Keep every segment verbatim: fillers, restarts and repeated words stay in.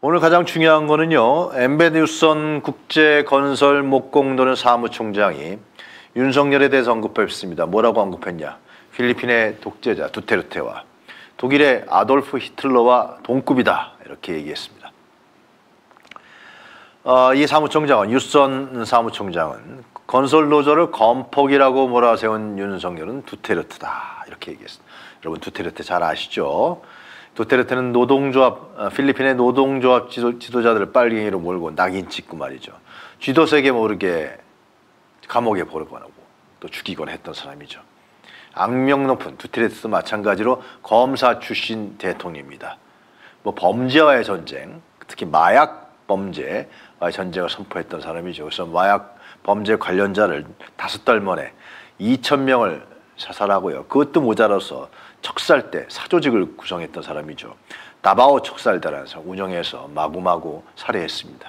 오늘 가장 중요한 거는요, 엠베 뉴슨 국제건설 목공도는 사무총장이 윤석열에 대해서 언급했습니다. 뭐라고 언급했냐? 필리핀의 독재자 두테르테와 독일의 아돌프 히틀러와 동급이다, 이렇게 얘기했습니다. 어, 이 사무총장은, 유선 사무총장은 건설 노조를 건폭이라고 몰아세운 윤석열은 두테르테다, 이렇게 얘기했습니다. 여러분, 두테르테 잘 아시죠? 두테르테는 노동조합, 필리핀의 노동조합 지도, 지도자들을 빨갱이로 몰고 낙인 찍고 말이죠. 쥐도 세게 모르게 감옥에 보내고 또 죽이곤 했던 사람이죠. 악명 높은 두테르테도 마찬가지로 검사 출신 대통령입니다. 뭐 범죄와의 전쟁, 특히 마약 범죄와의 전쟁을 선포했던 사람이죠. 그래서 마약 범죄 관련자를 다섯 달 만에 이천 명을 사살하고요. 그것도 모자라서 척살대 사조직을 구성했던 사람이죠. 다바오 척살대라는 사 운영해서 마구마구 살해했습니다.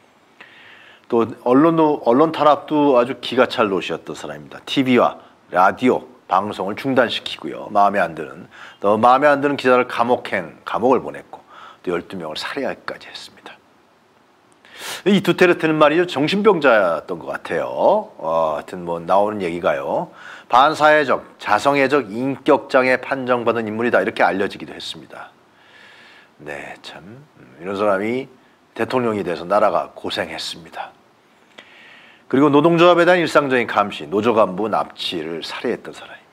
또 언론, 언론 탄압도 아주 기가 찰 노시였던 사람입니다. 티비와 라디오 방송을 중단시키고요. 마음에 안 드는, 또 마음에 안 드는 기자를 감옥행, 감옥을 보냈고 또 열두 명을 살해하기까지 했습니다. 이 두테르테는 말이죠, 정신병자였던 것 같아요. 어, 하여튼 뭐 나오는 얘기가요, 반사회적, 자성애적 인격장애 판정받은 인물이다, 이렇게 알려지기도 했습니다. 네, 참 이런 사람이 대통령이 돼서 나라가 고생했습니다. 그리고 노동조합에 대한 일상적인 감시, 노조 간부 납치를 살해했던 사람입니다.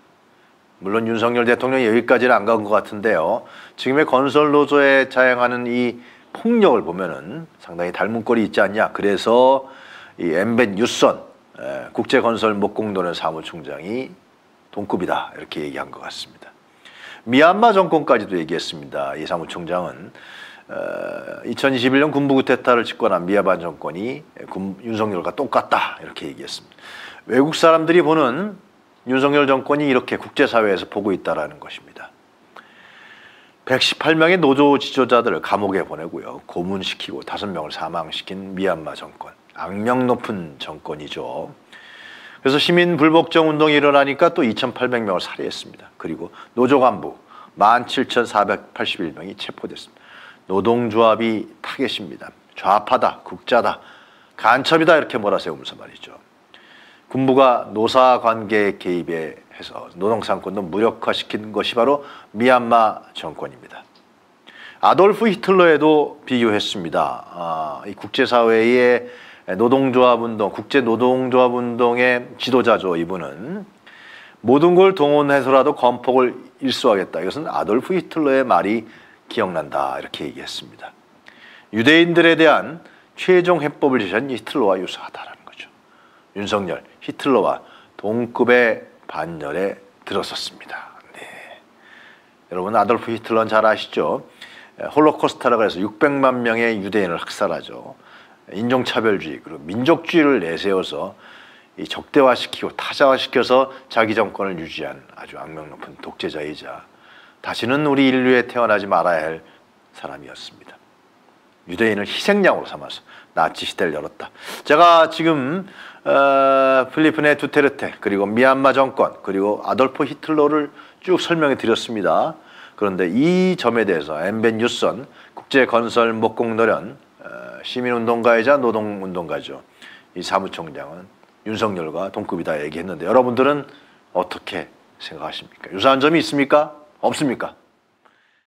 물론 윤석열 대통령이 여기까지는 안 간 것 같은데요, 지금의 건설 노조에 자행하는 이 폭력을 보면은 상당히 닮은 꼴이 있지 않냐. 그래서 이 엠베 뉴슨 국제건설 목공도는 사무총장이 동급이다, 이렇게 얘기한 것 같습니다. 미얀마 정권까지도 얘기했습니다. 이 사무총장은 어, 이천이십일 년 군부 쿠데타를 집권한 미얀마 정권이 군, 윤석열과 똑같다, 이렇게 얘기했습니다. 외국 사람들이 보는 윤석열 정권이 이렇게 국제사회에서 보고 있다는 것입니다. 백십팔 명의 노조 지도자들을 감옥에 보내고요, 고문시키고 다섯 명을 사망시킨 미얀마 정권, 악명 높은 정권이죠. 그래서 시민 불복종 운동이 일어나니까 또 이천팔백 명을 살해했습니다. 그리고 노조 간부 만 칠천사백팔십일 명이 체포됐습니다. 노동조합이 타겟입니다. 좌파다, 국자다, 간첩이다, 이렇게 몰아세우면서 말이죠. 군부가 노사관계에 개입해 해서 노동상권도 무력화시킨 것이 바로 미얀마 정권입니다. 아돌프 히틀러에도 비교했습니다. 아, 이 국제사회의 노동조합운동, 국제노동조합운동의 지도자죠. 이분은 모든 걸 동원해서라도 건폭을 일소하겠다. 이것은 아돌프 히틀러의 말이 기억난다, 이렇게 얘기했습니다. 유대인들에 대한 최종 해법을 제시한 히틀러와 유사하다라는 거죠. 윤석열, 히틀러와 동급의 반열에 들었었습니다. 네. 여러분, 아돌프 히틀러는 잘 아시죠? 홀로코스트라고 해서 육백만 명의 유대인을 학살하죠. 인종차별주의 그리고 민족주의를 내세워서 이 적대화시키고 타자화시켜서 자기 정권을 유지한 아주 악명 높은 독재자이자 다시는 우리 인류에 태어나지 말아야 할 사람이었습니다. 유대인을 희생양으로 삼아서 나치 시대를 열었다. 제가 지금 어, 필리핀의 두테르테, 그리고 미얀마 정권, 그리고 아돌프 히틀러를 쭉 설명해 드렸습니다. 그런데 이 점에 대해서 엠베 뉴슨 국제건설 목공노련 어, 시민운동가이자 노동운동가죠. 이 사무총장은 윤석열과 동급이다 얘기했는데 여러분들은 어떻게 생각하십니까? 유사한 점이 있습니까? 없습니까?